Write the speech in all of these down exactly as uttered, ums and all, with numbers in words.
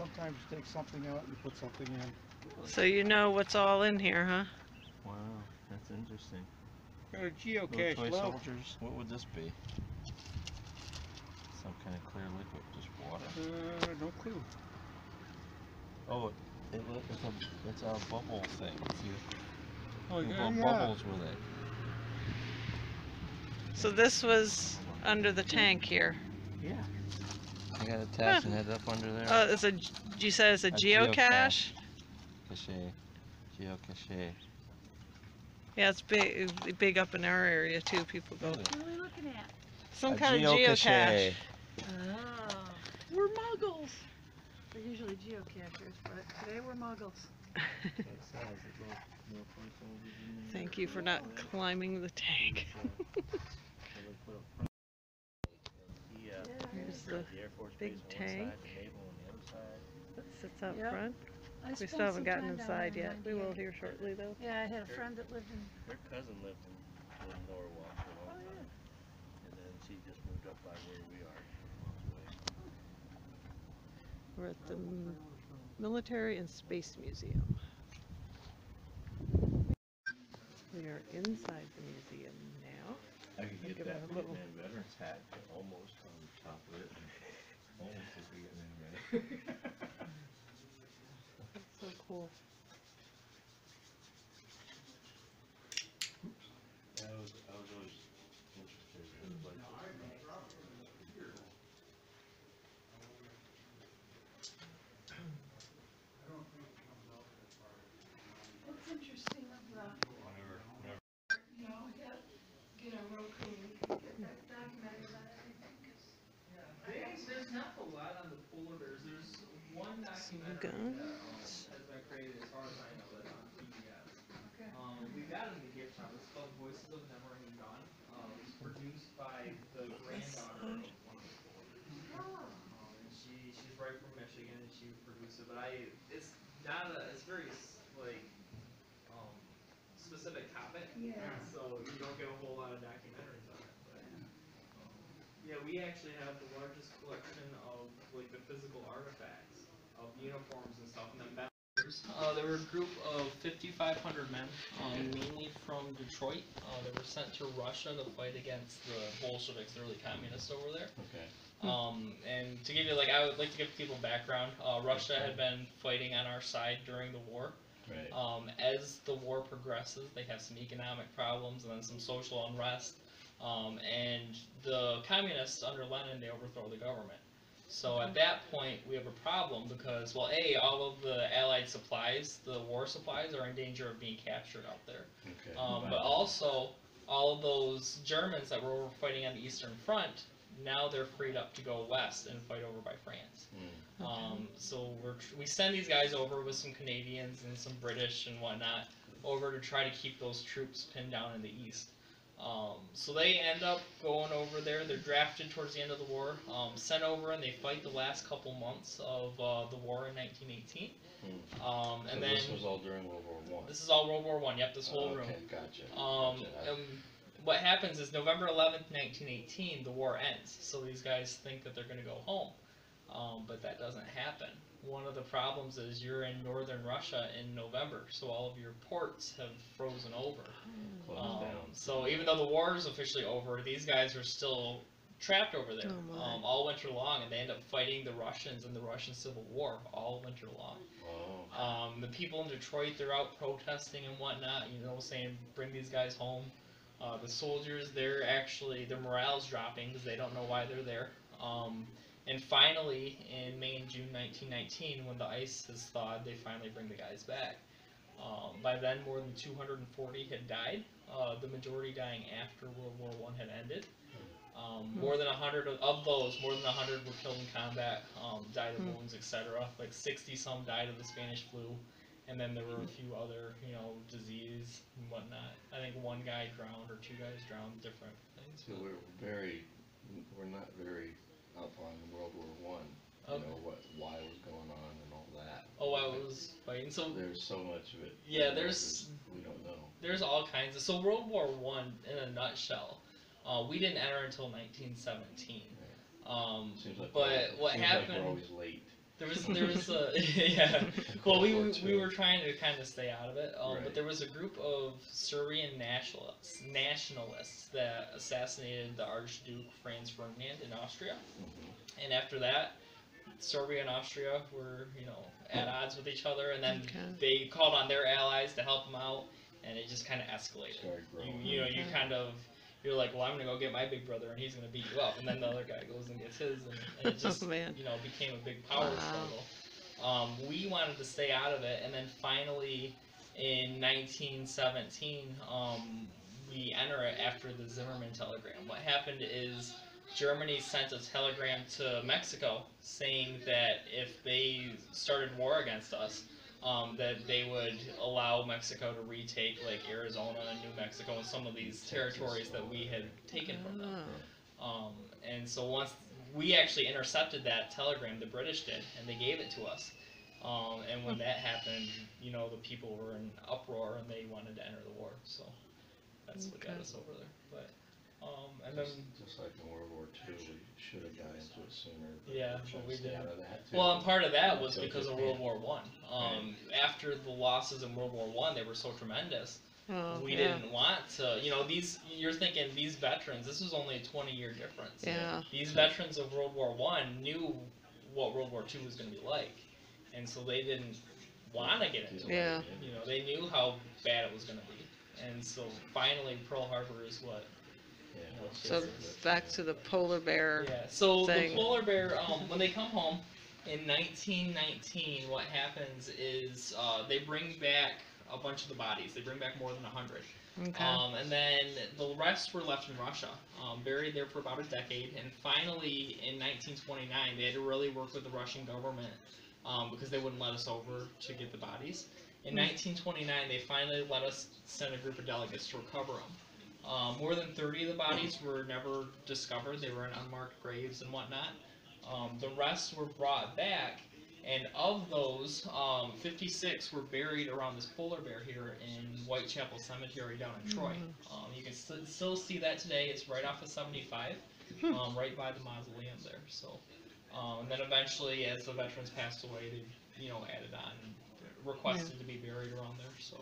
sometimes you take something out and you put something in. So you know what's all in here, huh? Wow, that's interesting. Got a Little geocache toy left. soldiers. What would this be? Some kind of clear liquid, just water. Uh, no clue. Oh, it, it, it's a it's a bubble thing. See, Oh, you yeah, blow yeah. bubbles with it. So this was under the tank here. Yeah. I got it attached huh. and had it up under there. Oh, it's a. You said it's a, a geocache. Cache, geocache. Yeah, it's big, big up in our area too. People go. What are we looking at? Some a kind geocache. of geocache. Oh, we're muggles. We're usually geocachers, but today we're muggles. Thank you for not climbing the tank. Here's the big tank that sits out yep. front. I we still haven't gotten inside yet. We will here shortly though. Yeah, I had a friend that lived in... Her cousin lived in, in Norwalk for a long oh, time. Yeah. And then she just moved up by where we are. We're at the Military and Space Museum. We are inside the museum now. I could get that little veteran's hat almost on the top of it. Almost as we get in there. That's so cool. Yeah, I was, I was always interested in it. Like, what's interesting about whenever, whenever. You know, get, get a Roku, we can get that documented about everything. Yeah, there's not a lot on the polar bears. There's one documentary that um, has been created, as far as I know, that's on P B S. Okay. Um, we got it in the gift shop. It's called Voices of Never Ending Dawn. Um, it was produced by the granddaughter of one of the polar bears. Oh. Um, and she she's right from Michigan, and she produced it. But I, it's not a, it's very like um, specific topic. Yeah. So you don't get a whole lot of documentaries on it. But, um, yeah, we actually have the largest collection of like the physical artifacts of uniforms and stuff, and then members. Uh, there were a group of fifty-five hundred men, um, mainly from Detroit. Uh, they were sent to Russia to fight against the Bolsheviks, the early communists over there. Okay. Um, and to give you, like, I would like to give people background. Uh, Russia had been fighting on our side during the war. Right. Um, as the war progresses, they have some economic problems and then some social unrest. Um, and the communists under Lenin, they overthrow the government. So at that point, we have a problem because, well, A, all of the Allied supplies, the war supplies, are in danger of being captured out there. Okay. Um, Wow. But also, all of those Germans that were fighting on the Eastern Front, now they're freed up to go west and fight over by France. Mm. Um, so we're tr we send these guys over with some Canadians and some British and whatnot over to try to keep those troops pinned down in the east. Um, so they end up going over there. They're drafted towards the end of the war, um, sent over, and they fight the last couple months of uh, the war in nineteen eighteen. Hmm. Um, and so then this was all during World War One. This is all World War One. Yep, this whole oh, okay, room. Gotcha. Um, gotcha. and what happens is November eleventh, nineteen eighteen, the war ends. So these guys think that they're going to go home, um, but that doesn't happen. One of the problems is you're in northern Russia in November, so all of your ports have frozen over. Closed Um, down. so even though the war is officially over, these guys are still trapped over there Oh, my. um, all winter long, and they end up fighting the Russians in the Russian Civil War all winter long. Oh. Um, the people in Detroit, they're out protesting and whatnot, you know, saying bring these guys home. Uh, the soldiers, they're actually, their morale's dropping because they don't know why they're there. Um, and finally, in May and June nineteen nineteen, when the ice has thawed, they finally bring the guys back. Um, by then, more than two hundred forty had died, uh, the majority dying after World War One had ended. Um, Hmm. More than one hundred of, of those, more than one hundred were killed in combat, um, died of Hmm. wounds, et cetera. Like sixty some died of the Spanish flu, and then there were a few other, you know, disease and whatnot. I think one guy drowned or two guys drowned, different things. So we're very, we're not very up on World War One. You Okay. know what, why it was going on and all that. Oh, I was fighting. So There's so much of it. Yeah, you know, there's- we don't know. there's all kinds of. So World War One, in a nutshell, uh, we didn't enter until nineteen seventeen. Um, Seems like but we're, what seems happened? Like we're always late. There was there was a yeah. Well, we World we, War we Two. were trying to kind of stay out of it, um, but Right. there was a group of Serbian nationalists nationalists that assassinated the Archduke Franz Ferdinand in Austria, Mhm. and after that, Serbia and Austria were you know at odds with each other, and then Okay. they called on their allies to help them out, and it just kind of escalated. Started You, growing. you know, you Okay. kind of, you're like, well, I'm gonna go get my big brother, and he's gonna beat you up, and then the other guy goes and gets his, and, and it just, Oh, man. you know, became a big power Wow. struggle. Um, we wanted to stay out of it, and then finally, in nineteen seventeen, um, we enter it after the Zimmerman telegram. What happened is Germany sent a telegram to Mexico saying that if they started war against us, um, that they would allow Mexico to retake like Arizona and New Mexico and some of these territories that we had taken from them. Oh. Um, and so once we actually intercepted that telegram, the British did, and they gave it to us. Um, and when that happened, you know, the people were in uproar and they wanted to enter the war. So that's what got Okay. us over there. But um, and then Just, just like in World War Two, we should have got into it sooner. but Yeah, we're trying but we to stay didn't. out of that, too. well, and part of that was Until because of Japan. World War One. Um, after the losses in World War One, they were so tremendous. Oh, we yeah. didn't want to, you know, these. You're thinking these veterans. This was only a twenty-year difference. Yeah. These veterans of World War One knew what World War Two was going to be like, and so they didn't want to get into it. Yeah. You know, they knew how bad it was going to be, and so finally Pearl Harbor is what. Yeah. You know, So gets us. back to the polar bear. Yeah. So thing. the polar bear, um, when they come home in nineteen nineteen, what happens is uh, they bring back a bunch of the bodies. They bring back more than a hundred. Okay. Um, and then the rest were left in Russia, um, buried there for about a decade. And finally, in nineteen twenty-nine, they had to really work with the Russian government um, because they wouldn't let us over to get the bodies. In Mm. nineteen twenty-nine, they finally let us send a group of delegates to recover them. Um, more than thirty of the bodies were never discovered. They were in unmarked graves and whatnot. Um, the rest were brought back. And of those, um, fifty-six were buried around this polar bear here in Whitechapel Cemetery down in Troy. Um, you can st- still see that today. It's right off of seventy-five, um, right by the mausoleum there. So, um, and then eventually, as the veterans passed away, they, you know, added on, requested to be buried around there. So,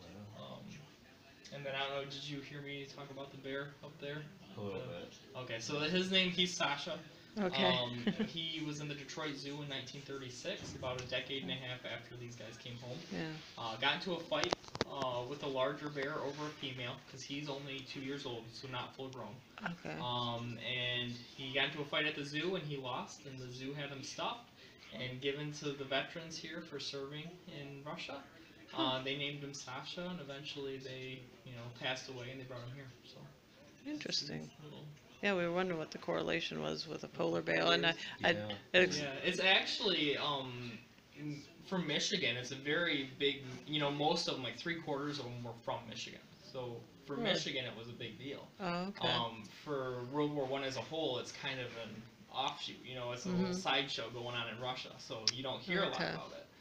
um, and then I don't know. Did you hear me talk about the bear up there? A little bit. Okay, so his name, he's Sasha. Okay. Um, he was in the Detroit Zoo in nineteen thirty-six, about a decade and a half after these guys came home. Yeah. Uh, got into a fight uh, with a larger bear over a female, because he's only two years old, so not full grown. Okay. Um, and he got into a fight at the zoo and he lost, and the zoo had him stuffed and given to the veterans here for serving in Russia. Uh, they named him Sasha, and eventually they, you know, passed away and they brought him here. So Interesting. little- Yeah, we were wondering what the correlation was with a polar bear, and I, I, Yeah. it's, Yeah, it's actually um, in- from Michigan. It's a very big. You know, most of them, like three quarters of them, were from Michigan. So for Really? Michigan, it was a big deal. oh, okay. Um, for World War One as a whole, it's kind of an offshoot. You know, it's a little Mhm. sideshow going on in Russia, so you don't hear a lot Okay. about it.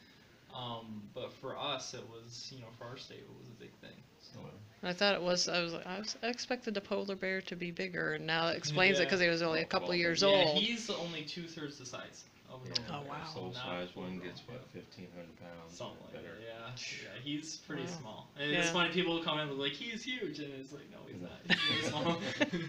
Um, but for us, it was, you know, for our state, it was a big thing. So. I thought it was, I was, like- I was, I expected the polar bear to be bigger, and now it explains it Yeah. because he was only a couple Well, years yeah, old. he's only two thirds the size of a Yeah. normal Oh, bear, wow. so Full not size full one grown, gets what, yeah. fifteen hundred pounds? Something like better. that, yeah. Yeah, he's pretty Wow. small. And it's Yeah. funny, people come in and be like, he's huge, and it's like, no, he's not. He's really small.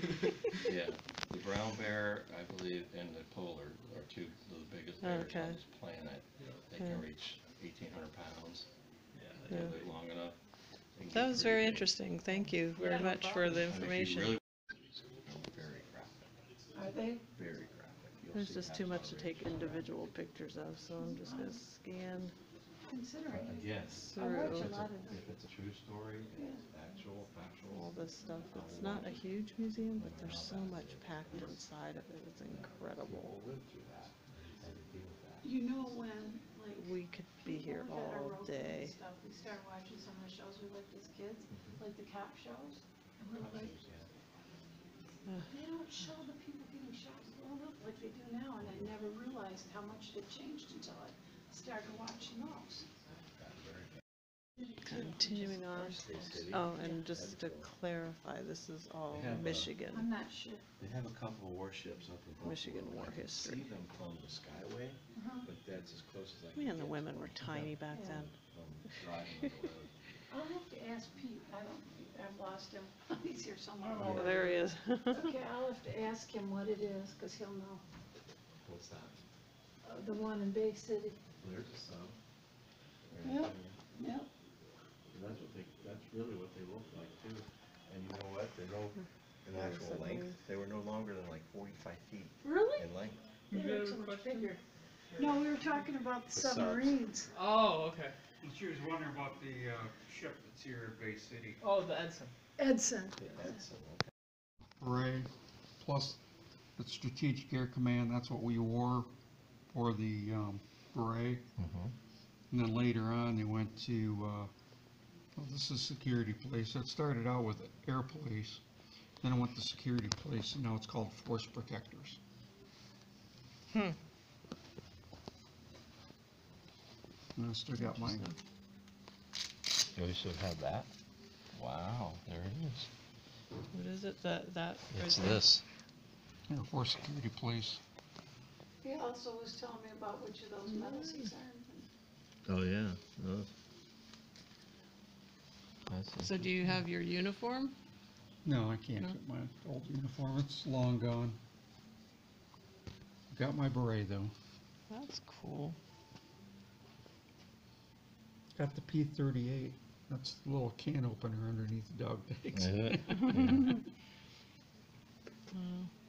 Yeah, the brown bear, I believe, and the polar are two of the biggest bears Okay. on this planet. They can Yeah. reach eighteen hundred pounds. Yeah. They Yeah. live long enough. They can That get was pretty very big. interesting. Thank you very Yeah, no much for the And if you information. really- they're very graphic, Are they? very graphic. You'll There's see just too much to absolute take racial individual pictures of, so I'm just gonna scan Considering Uh, it. Yes. I watch through a If it's lot a, of. if it's a true story, it's actual, factual. all this stuff. It's not a huge museum, but there's so much packed inside of it. It's incredible. People live through that, had to deal with that. You know when, like. We could be here when we got our all road trip and day. Stuff, we started watching some of the shows we liked as kids, Mhm. like the cop shows. And we were like, they don't show the people getting shot blown up like they do now, and I never realized how much it changed until I started watching those. Continuing on. Oh, and just to clarify, this is all They have, uh, Michigan, I'm not sure. They have a couple of warships up in Buffalo. Michigan war I can history. see them from the Skyway, Uh-huh. but that's as close as I can Man, the get women to were them. tiny back Yeah. then. From driving on the road. I'll have to ask Pete, I don't, I've lost him, he's here somewhere. Oh, there he is. Okay, I'll have to ask him what it is, cause he'll know, What's that? uh, the one in Bay City. There's a sub. Yep. Yep. That's what they, that's really what they look like too. And you know what, they're no, in Yeah, actual submarine. length, they were no longer than like forty-five feet Really? in length. They You look have so a much question? bigger. No, we were talking about the The subs. submarines. Oh, okay. She was wondering about the, uh, ship that's here at Bay City. Oh, the Edson. Edson. The Edson, Beret, plus the Strategic Air Command, that's what we wore for the, um, beret. Mm-hmm. And then later on, they went to, uh, well, this is security police. It started out with air police, then it went to security police, and now it's called force protectors. Hmm. And I still got mine. You should have that. Wow, there it is. What is it, that, that? It's right there? this. Air Force Security Police. He also was telling me about which of those medals he's earned. Oh, yeah. Oh. That's So do you have your uniform? No, I can't No? get my old uniform. It's long gone. Got my beret though. That's cool. Got the P thirty-eight. That's the little can opener underneath the dog tags. Is it? Wow.